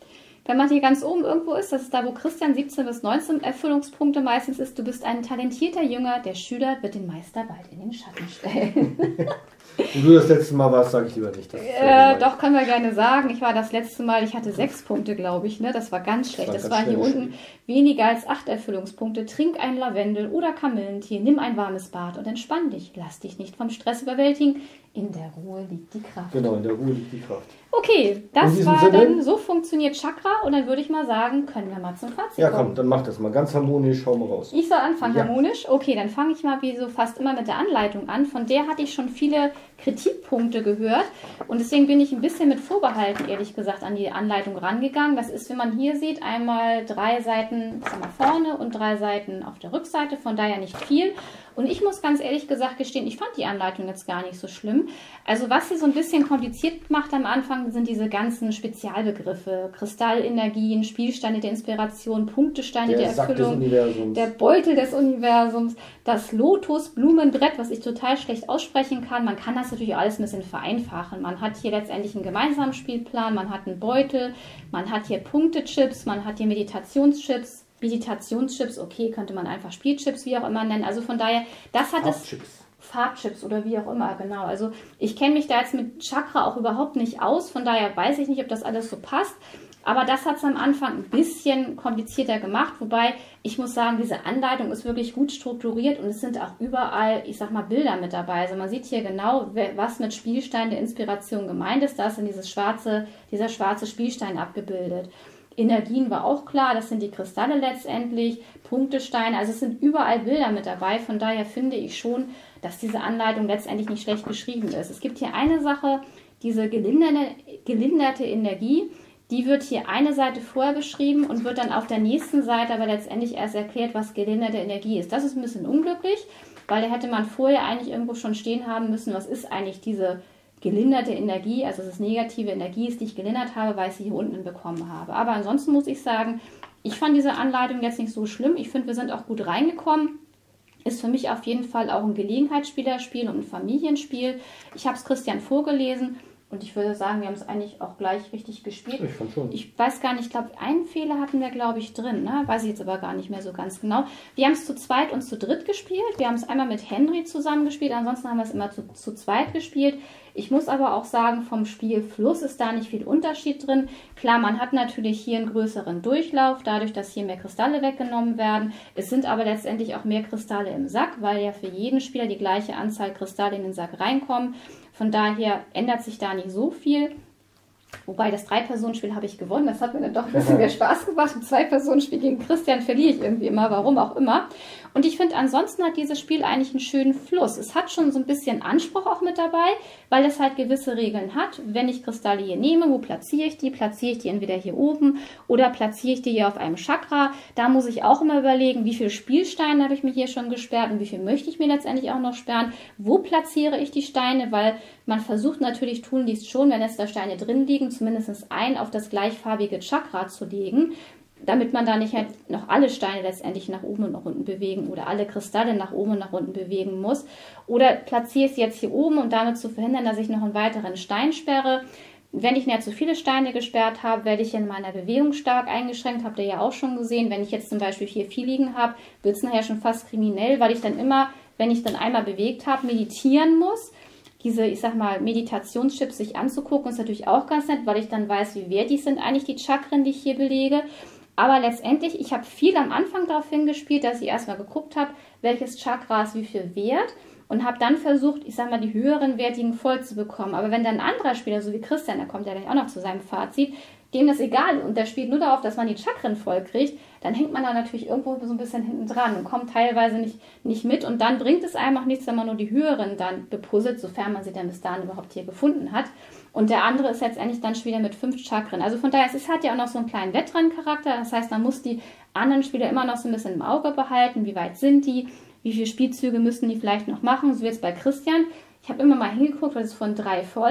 wenn man hier ganz oben irgendwo ist, das ist da, wo Christian siebzehn bis neunzehn Erfüllungspunkte meistens ist, du bist ein talentierter Jünger, der Schüler wird den Meister bald in den Schatten stellen. Und du das letzte Mal warst, sage ich lieber nicht. Das äh, doch, können wir gerne sagen. Ich war das letzte Mal, ich hatte sechs Punkte, glaube ich. Ne? Das war ganz schlecht. Das war, das war hier unten weniger als acht Erfüllungspunkte. Trink ein Lavendel oder Kamillentee, nimm ein warmes Bad und entspann dich. Lass dich nicht vom Stress überwältigen. In der Ruhe liegt die Kraft. Genau, in der Ruhe liegt die Kraft. Okay, das war Sinne, dann, so funktioniert Chakra und dann würde ich mal sagen, können wir mal zum Fazit Ja, kommen. komm, dann mach das mal ganz harmonisch, schau mal raus. Ich soll anfangen, ja. harmonisch? Okay, dann fange ich mal wie so fast immer mit der Anleitung an. Von der hatte ich schon viele Kritikpunkte gehört und deswegen bin ich ein bisschen mit Vorbehalten, ehrlich gesagt, an die Anleitung rangegangen. Das ist, wenn man hier sieht, einmal drei Seiten sag mal, vorne und drei Seiten auf der Rückseite, von daher nicht viel. Und ich muss ganz ehrlich gesagt gestehen, ich fand die Anleitung jetzt gar nicht so schlimm. Also was sie so ein bisschen kompliziert macht am Anfang, sind diese ganzen Spezialbegriffe. Kristallenergien, Spielsteine der Inspiration, Punktesteine der, der Erfüllung, der Beutel des Universums, das Lotusblumenbrett, was ich total schlecht aussprechen kann. Man kann das natürlich alles ein bisschen vereinfachen. Man hat hier letztendlich einen gemeinsamen Spielplan, man hat einen Beutel, man hat hier Punktechips, man hat hier Meditationschips, Meditationschips, okay, könnte man einfach Spielchips, wie auch immer nennen. Also von daher, das hat es... Farbchips oder wie auch immer, genau. Also ich kenne mich da jetzt mit Chakra auch überhaupt nicht aus, von daher weiß ich nicht, ob das alles so passt. Aber das hat es am Anfang ein bisschen komplizierter gemacht, wobei ich muss sagen, diese Anleitung ist wirklich gut strukturiert und es sind auch überall, ich sag mal, Bilder mit dabei. Also man sieht hier genau, was mit Spielstein der Inspiration gemeint ist. Da ist dann dieses schwarze, dieser schwarze Spielstein abgebildet. Energien war auch klar, das sind die Kristalle letztendlich, Punktesteine, also es sind überall Bilder mit dabei, von daher finde ich schon, dass diese Anleitung letztendlich nicht schlecht geschrieben ist. Es gibt hier eine Sache, diese gelinderte, gelinderte Energie, die wird hier eine Seite vorher beschrieben und wird dann auf der nächsten Seite aber letztendlich erst erklärt, was gelinderte Energie ist. Das ist ein bisschen unglücklich, weil da hätte man vorher eigentlich irgendwo schon stehen haben müssen, was ist eigentlich diese gelinderte Energie, also dass es negative Energie ist, die ich gelindert habe, weil ich sie hier unten bekommen habe. Aber ansonsten muss ich sagen, ich fand diese Anleitung jetzt nicht so schlimm. Ich finde, wir sind auch gut reingekommen. Ist für mich auf jeden Fall auch ein Gelegenheitsspielerspiel und ein Familienspiel. Ich habe es Christian vorgelesen und ich würde sagen, wir haben es eigentlich auch gleich richtig gespielt. Ich fand schon. Ich weiß gar nicht, ich glaube, einen Fehler hatten wir, glaube ich, drin. Ne? Weiß ich jetzt aber gar nicht mehr so ganz genau. Wir haben es zu zweit und zu dritt gespielt. Wir haben es einmal mit Henry zusammen gespielt, ansonsten haben wir es immer zu, zu zweit gespielt. Ich muss aber auch sagen, vom Spielfluss ist da nicht viel Unterschied drin. Klar, man hat natürlich hier einen größeren Durchlauf, dadurch, dass hier mehr Kristalle weggenommen werden. Es sind aber letztendlich auch mehr Kristalle im Sack, weil ja für jeden Spieler die gleiche Anzahl Kristalle in den Sack reinkommen. Von daher ändert sich da nicht so viel. Wobei das Drei-Personen-Spiel habe ich gewonnen. Das hat mir dann doch ein bisschen mehr Spaß gemacht. Im Zwei-Personen-Spiel gegen Christian verliere ich irgendwie immer, warum auch immer. Und ich finde, ansonsten hat dieses Spiel eigentlich einen schönen Fluss. Es hat schon so ein bisschen Anspruch auch mit dabei, weil es halt gewisse Regeln hat. Wenn ich Kristalle hier nehme, wo platziere ich die? Platziere ich die entweder hier oben oder platziere ich die hier auf einem Chakra? Da muss ich auch immer überlegen, wie viele Spielsteine habe ich mir hier schon gesperrt und wie viel möchte ich mir letztendlich auch noch sperren? Wo platziere ich die Steine? Weil man versucht natürlich tunlichst schon, wenn jetzt da Steine drin liegen, zumindest ein auf das gleichfarbige Chakra zu legen, damit man da nicht halt noch alle Steine letztendlich nach oben und nach unten bewegen oder alle Kristalle nach oben und nach unten bewegen muss. Oder platziere ich sie jetzt hier oben, um damit zu verhindern, dass ich noch einen weiteren Stein sperre. Wenn ich näher zu viele Steine gesperrt habe, werde ich in meiner Bewegung stark eingeschränkt. Habt ihr ja auch schon gesehen. Wenn ich jetzt zum Beispiel hier viel liegen habe, wird es nachher schon fast kriminell, weil ich dann immer, wenn ich dann einmal bewegt habe, meditieren muss. Diese, ich sag mal, Meditationschips sich anzugucken, ist natürlich auch ganz nett, weil ich dann weiß, wie wertig sind eigentlich die Chakren, die ich hier belege. Aber letztendlich, ich habe viel am Anfang darauf hingespielt, dass ich erstmal geguckt habe, welches Chakra ist wie viel wert und habe dann versucht, ich sag mal, die höheren wertigen voll zu bekommen. Aber wenn dann ein anderer Spieler, so wie Christian, der kommt ja gleich auch noch zu seinem Fazit, dem das egal und der spielt nur darauf, dass man die Chakren voll kriegt, dann hängt man da natürlich irgendwo so ein bisschen hinten dran und kommt teilweise nicht, nicht mit und dann bringt es einem auch nichts, wenn man nur die höheren dann bepuzzelt, sofern man sie dann bis dahin überhaupt hier gefunden hat. Und der andere ist letztendlich dann schon wieder mit fünf Chakren. Also von daher, es hat ja auch noch so einen kleinen Wettrenncharakter, das heißt, man muss die anderen Spieler immer noch so ein bisschen im Auge behalten, wie weit sind die, wie viele Spielzüge müssen die vielleicht noch machen, so jetzt bei Christian. Ich habe immer mal hingeguckt, weil es ist von drei voll.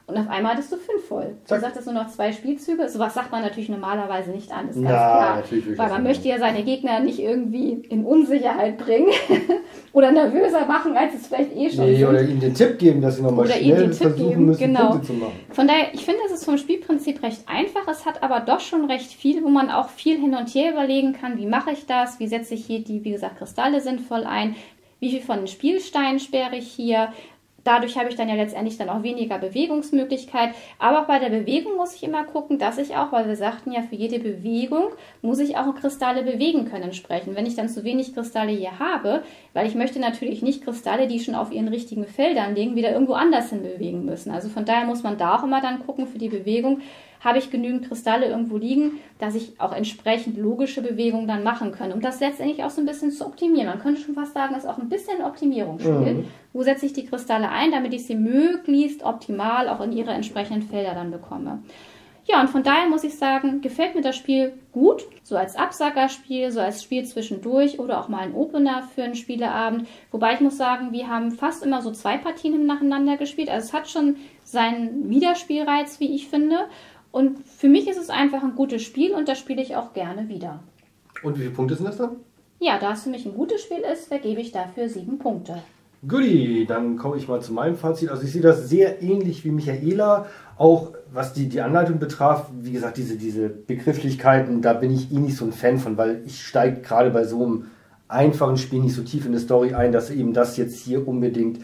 Und auf einmal hattest du fünf voll. Zack. Du sagtest nur noch zwei Spielzüge. Sowas sagt man natürlich normalerweise nicht an, ist ganz Na, klar. natürlich will ich Weil das man nicht. möchte ja seine Gegner nicht irgendwie in Unsicherheit bringen oder nervöser machen, als es vielleicht eh schon Nee, sind. oder ihnen den Tipp geben, dass sie nochmal Oder ihnen schnell den Tipp versuchen geben, müssen, genau. Punkte zu machen. Von daher, ich finde, es ist vom Spielprinzip recht einfach. Es hat aber doch schon recht viel, wo man auch viel hin und her überlegen kann. Wie mache ich das? Wie setze ich hier die, wie gesagt, Kristalle sinnvoll ein? Wie viel von den Spielsteinen sperre ich hier? Dadurch habe ich dann ja letztendlich dann auch weniger Bewegungsmöglichkeit. Aber auch bei der Bewegung muss ich immer gucken, dass ich auch, weil wir sagten ja, für jede Bewegung muss ich auch Kristalle bewegen können entsprechend. Wenn ich dann zu wenig Kristalle hier habe, weil ich möchte natürlich nicht Kristalle, die schon auf ihren richtigen Feldern liegen, wieder irgendwo anders hin bewegen müssen. Also von daher muss man da auch immer dann gucken für die Bewegung, habe ich genügend Kristalle irgendwo liegen, dass ich auch entsprechend logische Bewegungen dann machen kann, um das letztendlich auch so ein bisschen zu optimieren. Man könnte schon fast sagen, es ist auch ein bisschen ein Optimierungsspiel. Mhm. Wo setze ich die Kristalle ein, damit ich sie möglichst optimal auch in ihre entsprechenden Felder dann bekomme. Ja, und von daher muss ich sagen, gefällt mir das Spiel gut, so als Absackerspiel, so als Spiel zwischendurch oder auch mal ein Opener für einen Spieleabend. Wobei ich muss sagen, wir haben fast immer so zwei Partien nacheinander gespielt. Also es hat schon seinen Wiederspielreiz, wie ich finde. Und für mich ist es einfach ein gutes Spiel und das spiele ich auch gerne wieder. Und wie viele Punkte sind das dann? Ja, da es für mich ein gutes Spiel ist, vergebe ich dafür sieben Punkte. Guti, dann komme ich mal zu meinem Fazit. Also ich sehe das sehr ähnlich wie Michaela, auch was die, die Anleitung betraf. Wie gesagt, diese, diese Begrifflichkeiten, da bin ich eh nicht so ein Fan von, weil ich steige gerade bei so einem einfachen Spiel nicht so tief in die Story ein, dass eben das jetzt hier unbedingt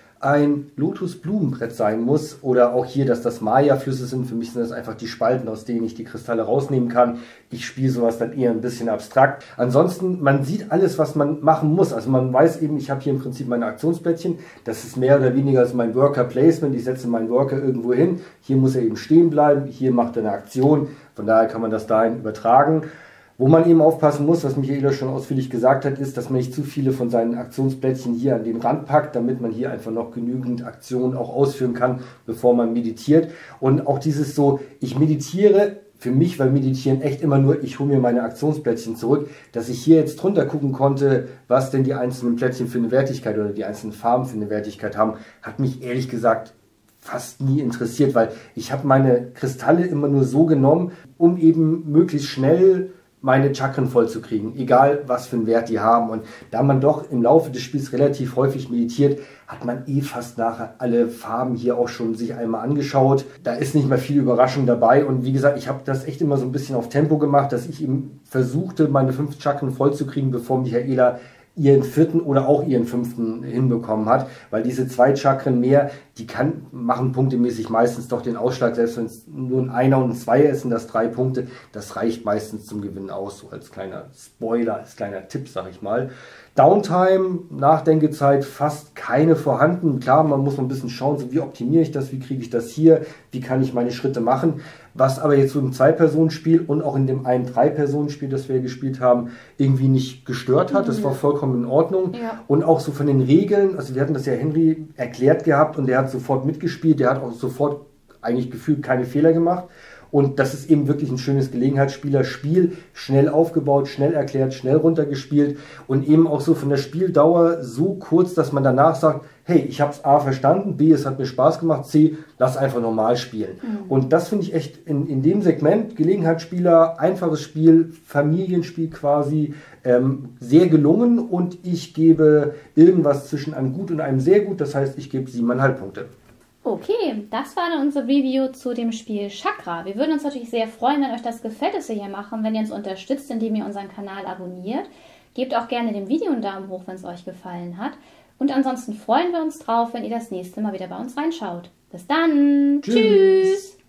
ein Lotus-Blumenbrett sein muss oder auch hier, dass das Maya-Flüsse sind. Für mich sind das einfach die Spalten, aus denen ich die Kristalle rausnehmen kann. Ich spiele sowas dann eher ein bisschen abstrakt. Ansonsten, man sieht alles, was man machen muss. Also man weiß eben, ich habe hier im Prinzip meine Aktionsplättchen. Das ist mehr oder weniger als mein Worker-Placement. Ich setze meinen Worker irgendwo hin. Hier muss er eben stehen bleiben. Hier macht er eine Aktion. Von daher kann man das dahin übertragen. Wo man eben aufpassen muss, was Michaela schon ausführlich gesagt hat, ist, dass man nicht zu viele von seinen Aktionsplättchen hier an den Rand packt, damit man hier einfach noch genügend Aktionen auch ausführen kann, bevor man meditiert. Und auch dieses so, ich meditiere, für mich war Meditieren echt immer nur, ich hole mir meine Aktionsplättchen zurück, dass ich hier jetzt drunter gucken konnte, was denn die einzelnen Plättchen für eine Wertigkeit oder die einzelnen Farben für eine Wertigkeit haben, hat mich ehrlich gesagt fast nie interessiert, weil ich habe meine Kristalle immer nur so genommen, um eben möglichst schnell meine Chakren voll zu kriegen, egal was für einen Wert die haben. Und da man doch im Laufe des Spiels relativ häufig meditiert, hat man eh fast nachher alle Farben hier auch schon sich einmal angeschaut. Da ist nicht mehr viel Überraschung dabei. Und wie gesagt, ich habe das echt immer so ein bisschen auf Tempo gemacht, dass ich eben versuchte, meine fünf Chakren voll zu kriegen, bevor Michaela ihren vierten oder auch ihren fünften hinbekommen hat, weil diese zwei Chakren mehr, die kann, machen punktemäßig meistens doch den Ausschlag, selbst wenn es nur ein Einer und ein Zweier ist, sind das drei Punkte, das reicht meistens zum Gewinnen aus, so als kleiner Spoiler, als kleiner Tipp, sag ich mal. Downtime, Nachdenkezeit, fast keine vorhanden. Klar, man muss noch ein bisschen schauen, so wie optimiere ich das, wie kriege ich das hier, wie kann ich meine Schritte machen. Was aber jetzt so im Zwei-Personen-Spiel und auch in dem einen Drei-Personen-Spiel, das wir gespielt haben, irgendwie nicht gestört hat. Das war vollkommen in Ordnung. Ja. Und auch so von den Regeln, also wir hatten das ja Henry erklärt gehabt und der hat sofort mitgespielt, der hat auch sofort eigentlich gefühlt keine Fehler gemacht. Und das ist eben wirklich ein schönes Gelegenheitsspieler-Spiel, schnell aufgebaut, schnell erklärt, schnell runtergespielt und eben auch so von der Spieldauer so kurz, dass man danach sagt, hey, ich habe es A verstanden, B, es hat mir Spaß gemacht, C, lass einfach normal spielen. Mhm. Und das finde ich echt in, in dem Segment, Gelegenheitsspieler, einfaches Spiel, Familienspiel quasi, ähm, sehr gelungen und ich gebe irgendwas zwischen einem gut und einem sehr gut, das heißt, ich gebe siebeneinhalb Punkte. Okay, das war dann unser Review zu dem Spiel Chakra. Wir würden uns natürlich sehr freuen, wenn euch das gefällt, was wir hier machen, wenn ihr uns unterstützt, indem ihr unseren Kanal abonniert. Gebt auch gerne dem Video einen Daumen hoch, wenn es euch gefallen hat. Und ansonsten freuen wir uns drauf, wenn ihr das nächste Mal wieder bei uns reinschaut. Bis dann. Tschüss. Tschüss.